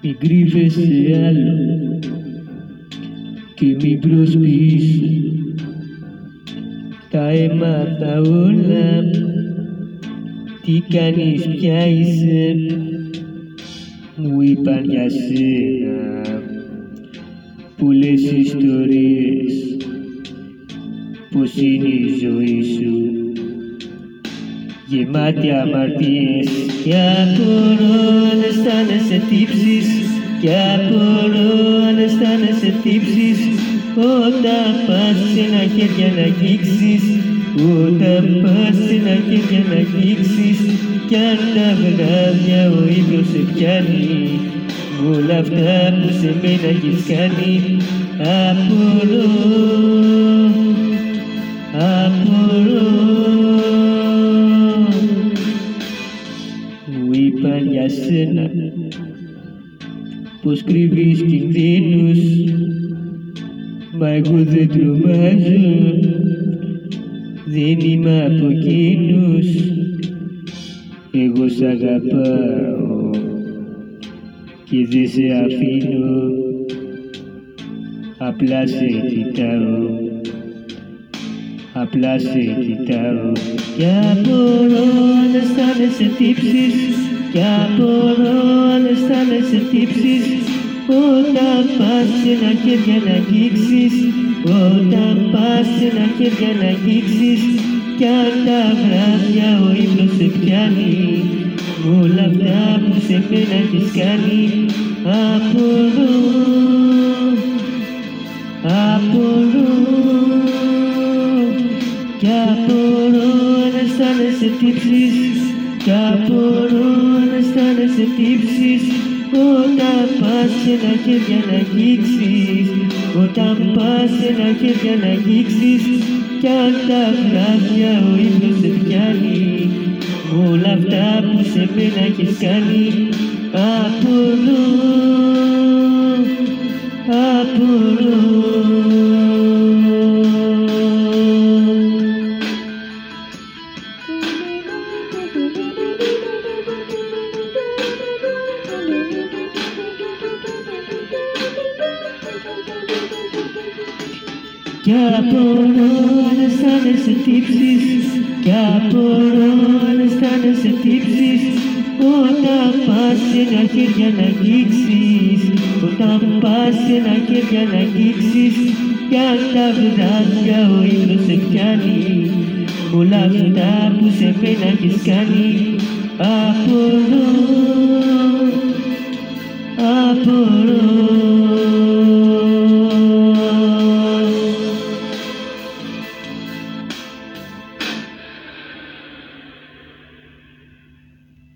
Μην κρύβεσαι άλλο και μην προσποιείς. Τα έμαθα όλα, τι κάνεις, ποια είσαι. Μου είπαν για σένα πολλές ιστορίες, πως είναι η ζωή σου γεμάτη αμαρτίες. Κι απορώ αν αισθάνεσαι τύψεις, κι απορώ αν αισθάνεσαι τύψεις, όταν πας σε ένα χέρια να αγγίξεις, όταν πας σε ένα χέρια να αγγίξεις. Κι αν τα βράδια ο ύπνος σε πιάνει, όλα αυτά που σε μένα έχεις κάνει, απορώ, απορώ. Μου είπαν για σένα πως κρύβεις κινδύνους, μα εγώ δεν τρομάζω, δεν είμαι από εκείνους. Εγώ σ' αγαπάω και δεν σε αφήνω, απλά σε κοιτάω, απλά σε κοιτάω. Κι απορώ αν αισθάνεσαι τύψεις, κι απορώ αν αισθάνεσαι τύψεις, όταν πας σε ένα χέρια να αγγίξεις, όταν πας σε ένα χέρια να αγγίξεις. Κι αν τα βράδια ο ύπνος σε πιάνει, όλα αυτά που σε μένα έχεις κάνει, απορώ, απορώ. Κι απορώ αν αισθάνεσαι τύψεις, κι απορώ αν αισθάνεσαι τύψεις, όταν πας σε ένα χέρια να αγγίξεις, όταν πας σε ένα χέρια να αγγίξεις. Κι αν τα βράδια ο ύπνος σε πιάνει, όλα αυτά που σε μένα έχεις κάνει, απορώ, απορώ. Κι απορώ αν αισθάνεσαι τύψεις, κι απορώ αν αισθάνεσαι τύψεις, όταν πας σε ένα χέρια να αγγίξεις, όταν πας σε ένα χέρια να αγγίξεις. Κι αν τα βράδια ο ύπνος σε πιάνει, όλα αυτά που σε μένα έχεις κάνει, απορώ.